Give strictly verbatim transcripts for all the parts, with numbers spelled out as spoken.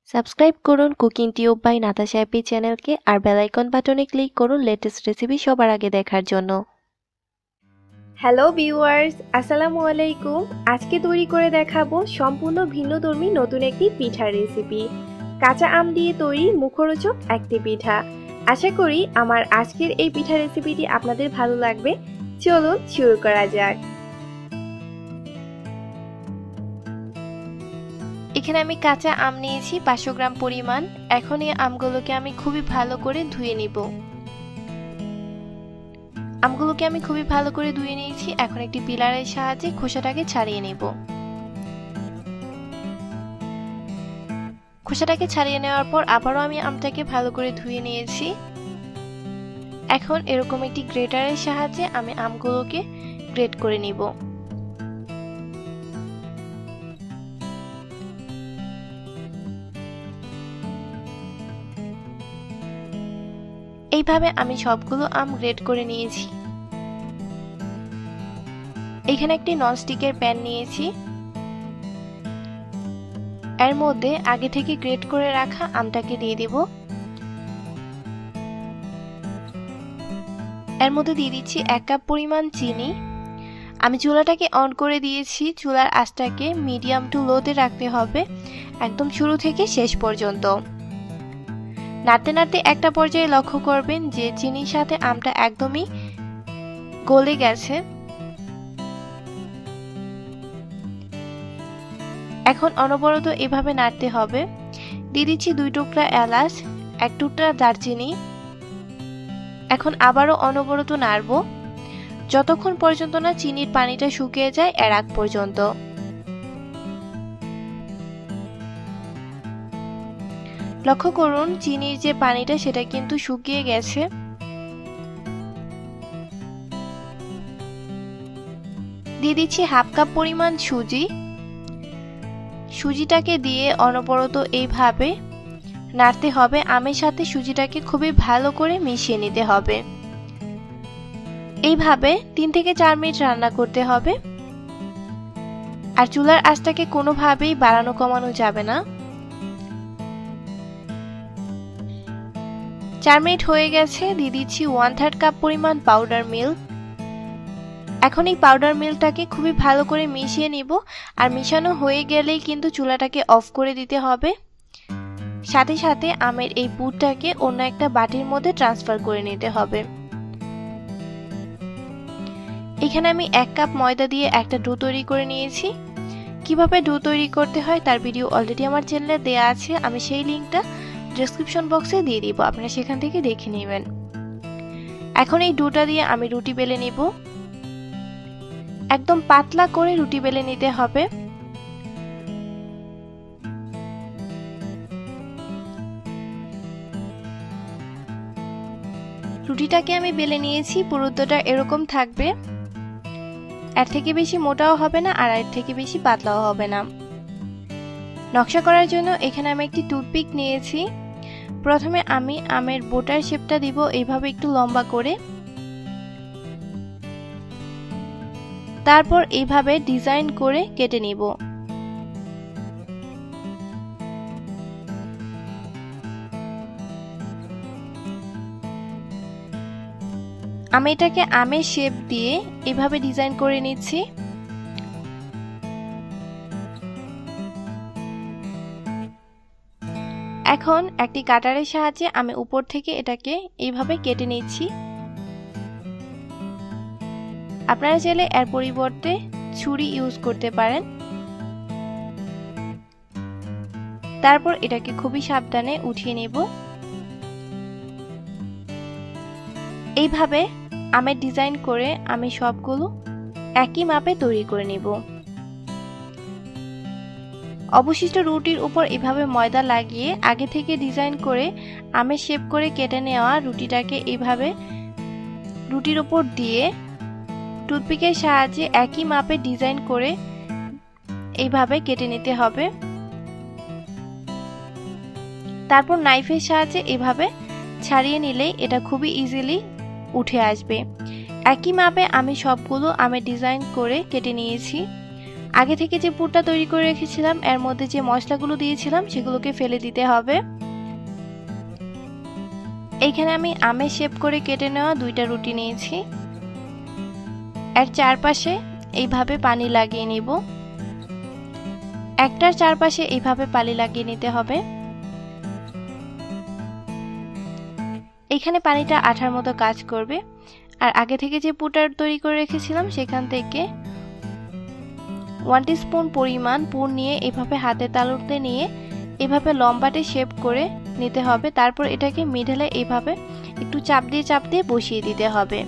Subscribe করুন cooking tube by Natasha happy চ্যানেলকে আর বেল আইকন বাটনে ক্লিক করুন লেটেস্ট রেসিপি সবার আগে দেখার জন্য। হ্যালো ভিউয়ার্স, আসসালামু আলাইকুম। আজকে তৈরি করে দেখাবো সম্পূর্ণ ভিন্নধর্মী নতুন একটি পিঠার রেসিপি। কাঁচা আম দিয়ে তৈরি মুখরোচক একটি পিঠা। আশা করি আমার আজকের এই পিঠা রেসিপিটি আপনাদের ভালো লাগবে। চলুন শুরু করা যাক। এখানে আমি কাঁচা আম নিয়েছি পাঁচশো গ্রাম পরিমাণ। এখন এই আমগুলোকে আমি খুবই ভালো করে ধুয়ে নিব। আমগুলোকে আমি খুবই ভালো করে ধুয়ে নিয়েছি। এখন একটি পিলারের সাহায্যে খোসাটাকে ছাড়িয়ে নেব। খোসাটাকে ছাড়িয়ে নেওয়ার পর আবারও আমি আমটাকে ভালো করে ধুয়ে নিয়েছি। এখন এরকম একটি গ্রেটারের সাহায্যে আমি আমগুলোকে গ্রেট করে নিব। এইভাবে আমি সবগুলো আম গ্রেট করে নিয়েছি। এখানে একটি ননস্টিকের প্যান নিয়েছি। এর মধ্যে আগে থেকে গ্রেট করে রাখা আমটাকে দিয়ে দেব। এর মধ্যে দিয়ে দিচ্ছি এক কাপ পরিমাণ চিনি। আমি চুলাটাকে অন করে দিয়েছি। চুলার আঁচটাকে মিডিয়াম টু লোতে রাখতে হবে একদম শুরু থেকে শেষ পর্যন্ত। নাড়তে নাড়তে একটা পর্যায়ে লক্ষ্য করবেন যে চিনির সাথে আমটা একদমই গলে গেছে। এখন অনবরত এভাবে নাড়তে হবে। দিয়ে দিচ্ছি দুই টুকরা এলাচ, এক টুকরা দারচিনি। এখন আবারও অনবরত নাড়ব যতক্ষণ পর্যন্ত না চিনির পানিটা শুকিয়ে যায় এর আগ পর্যন্ত। লক্ষ্য করুন চিনির যে পানিটা সেটা কিন্তু শুকিয়ে গেছে। দিয়ে দিচ্ছি হাফ কাপ পরিমাণ সুজি। সুজিটাকে দিয়ে অনবরত এইভাবে নাড়তে হবে। আমের সাথে সুজিটাকে খুবই ভালো করে মিশিয়ে নিতে হবে। এইভাবে তিন থেকে চার মিনিট রান্না করতে হবে। আর চুলার আঁচটাকে কোনোভাবেই বাড়ানো কমানো যাবে না। চার মিনিট হয়ে গেছে। দিয়ে দিচ্ছি ওয়ান থার্ড কাপ পরিমাণ পাউডার মিল্ক। এখন এই পাউডার মিল্কটাকে খুবই ভালো করে মিশিয়ে নিব। আর মিশানো হয়ে গেলেই কিন্তু চুলাটাকে অফ করে দিতে হবে। সাথে সাথে আমের এই পুরটাকে অন্য একটা বাটির মধ্যে ট্রান্সফার করে নিতে হবে। এখানে আমি এক কাপ ময়দা দিয়ে একটা ডো তৈরি করে নিয়েছি। কিভাবে ডো তৈরি করতে হয় তার ভিডিও অলরেডি আমার চ্যানেলে দেওয়া আছে। আমি সেই লিঙ্কটা ডেসক্রিপশন বক্সে দিয়ে দিব, আপনারা সেখান থেকে দেখে নেবেন। এখন এই ডোটা দিয়ে আমি রুটি বেলে নিব। একদম পাতলা করে রুটি বেলে নিতে হবে। রুটিটাকে আমি বেলে নিয়েছি। পুরুত্বটা এরকম থাকবে। এর থেকে বেশি মোটাও হবে না আর এর থেকে বেশি পাতলাও হবে না। নকশা করার জন্য এখানে আমি একটি টুথপিক নিয়েছি। প্রথমে আমি আমের বোটার শেপটা দিব এইভাবে একটু লম্বা করে। তারপর এইভাবে ডিজাইন করে কেটে নিব। আমি এটাকে আমের শেপ দিয়ে এভাবে ডিজাইন করে নিচ্ছি। এখন একটি কাটারের সাহায্যে আমি উপর থেকে এটাকে এইভাবে কেটে নিচ্ছি। আপনারা চাইলে এর পরিবর্তে ছুরি ইউজ করতে পারেন। তারপর এটাকে খুবই সাবধানে উঠিয়ে নেব। এইভাবে আমের ডিজাইন করে আমি সবগুলো একই মাপে তৈরি করে নেব। অবশিষ্ট রুটির উপর এভাবে ময়দা লাগিয়ে আগে থেকে ডিজাইন করে আমের শেপ করে কেটে নেওয়া রুটিটাকে এইভাবে রুটির উপর দিয়ে টুথপিকের সাহায্যে একই মাপে ডিজাইন করে এইভাবে কেটে নিতে হবে। তারপর নাইফের সাহায্যে এভাবে ছাড়িয়ে নিলেই এটা খুবই ইজিলি উঠে আসবে। একই মাপে আমি সবগুলো আমের ডিজাইন করে কেটে নিয়েছি। আগে থেকে যে পুরটা তৈরি করে রেখেছিলাম এর মধ্যে যে মশলাগুলো দিয়েছিলাম সেগুলোকে ফেলে দিতে হবে। এইখানে আমি আমের শেপ করে কেটে নেওয়া দুইটা রুটি নিয়েছি। এর চারপাশে এইভাবে পানি লাগিয়ে নিব। একটার চারপাশে এইভাবে পানি লাগিয়ে নিতে হবে। এখানে পানিটা আঠার মতো কাজ করবে। আর আগে থেকে যে পুরটা তৈরি করে রেখেছিলাম সেখান থেকে ওয়ান টিস্পুন পরিমাণ পুর নিয়ে এভাবে হাতে তালুতে নিয়ে এভাবে লম্বাটে শেপ করে নিতে হবে। তারপর এটাকে মিডলে এইভাবে একটু চাপ দিয়ে চাপ দিয়ে বসিয়ে দিতে হবে।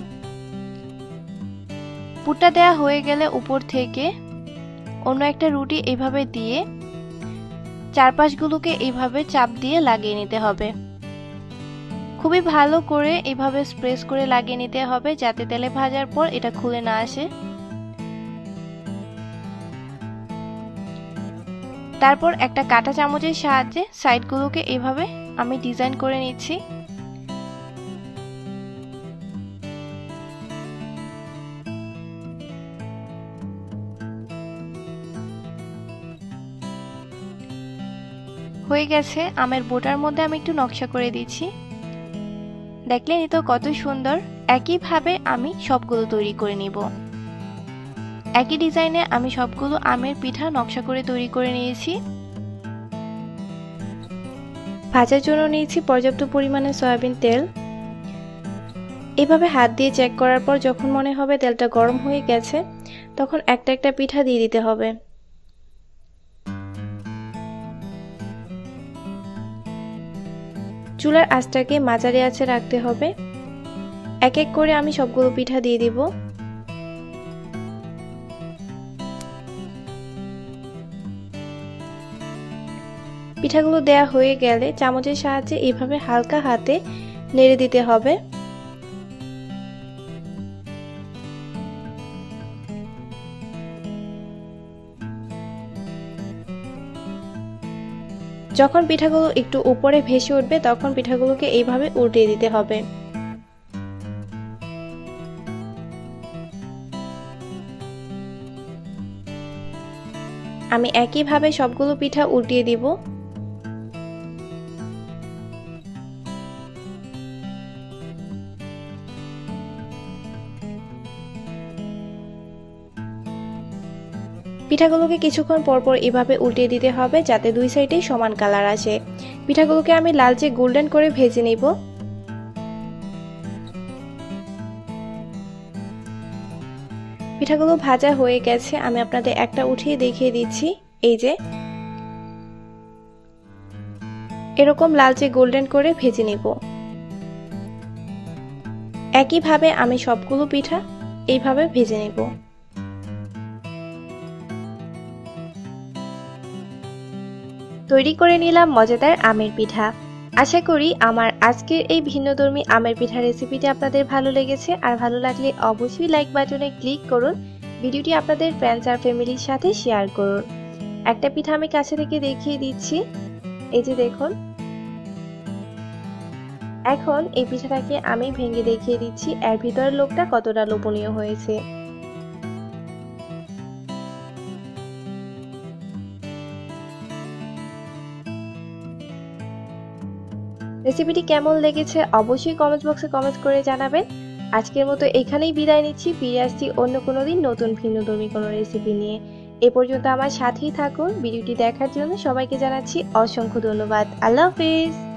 পুরটা দেওয়া হয়ে গেলে উপর থেকে অন্য একটা রুটি এইভাবে দিয়ে চারপাশগুলোকে এইভাবে চাপ দিয়ে লাগিয়ে নিতে হবে। খুবই ভালো করে এইভাবে স্প্রেস করে লাগিয়ে নিতে হবে যাতে তেলে ভাজার পর এটা খুলে না আসে। তারপর একটা কাঁটা চামচের সাহায্যে সাইডগুলোকে এইভাবে আমি ডিজাইন করে নিচ্ছি। হয়ে গেছে। আমের বোটার মধ্যে আমি একটু নকশা করে দিচ্ছি। দেখলেনই তো কত সুন্দর। একইভাবে আমি সবগুলো তৈরি করে নিব। একই ডিজাইনে আমি সবগুলো আমের পিঠা নকশা করে তৈরি করে নিয়েছি। ভাজার জন্য নিয়েছি পর্যাপ্ত পরিমাণে সয়াবিন তেল। এভাবে হাত দিয়ে চেক করার পর যখন মনে হবে তেলটা গরম হয়ে গেছে তখন একটা একটা পিঠা দিয়ে দিতে হবে। চুলার আঁচটাকে মাঝারি আঁচে রাখতে হবে। এক এক করে আমি সবগুলো পিঠা দিয়ে দিব। পিঠাগুলো দেয়া হয়ে গেলে চামচের সাহায্যে এইভাবে হালকা হাতে নেড়ে দিতে হবে। যখন পিঠাগুলো একটু উপরে ভেসে উঠবে তখন পিঠাগুলোকে এইভাবে উল্টিয়ে দিতে হবে। আমি একইভাবে সবগুলো পিঠা উল্টিয়ে দিব। পিঠাগুলোকে কিছুক্ষণ পরপর এভাবে উল্টিয়ে দিতে হবে যাতে দুই সাইডেই সমান কালার আসে। পিঠাগুলোকে আমি লালচে গোল্ডেন করে ভেজে নিব। পিঠাগুলো ভাজা হয়ে গেছে। আমি আপনাদের একটা উঠিয়ে দেখিয়ে দিচ্ছি। এই যে এরকম লালচে গোল্ডেন করে ভেজে নিব। একইভাবে আমি সবগুলো পিঠা এইভাবে ভেজে নিব। তৈরি করে নিলাম মজাদার আমের পিঠা। আশা করি আমার আজকের এই ভিন্নধর্মী আমের পিঠা রেসিপিটি আপনাদের ভালো লেগেছে। আর ভালো লাগলে অবশ্যই লাইক বাটনে ক্লিক করুন। ভিডিওটি আপনাদের ফ্রেন্ডস আর ফ্যামিলির সাথে শেয়ার করুন। একটা পিঠা আমি কাছে থেকে দেখিয়ে দিচ্ছি। এই যে দেখুন। এখন এই পিঠাটাকে আমি ভেঙে দেখিয়ে দিচ্ছি এর ভিতরের লোকটা কতটা লোভনীয় হয়েছে। রেসিপিটি কেমন লেগেছে অবশ্যই কমেন্ট বক্সে কমেন্ট করে জানাবেন। আজকের মতো এখানেই বিদায় নিচ্ছি। ফিরে আসছি অন্য কোনো দিন নতুন ভিন্নধর্মী কোনো রেসিপি নিয়ে। এ পর্যন্ত আমার সাথেই থাকুন। ভিডিওটি দেখার জন্য সবাইকে জানাচ্ছি অসংখ্য ধন্যবাদ। আল্লাহ হাফেজ।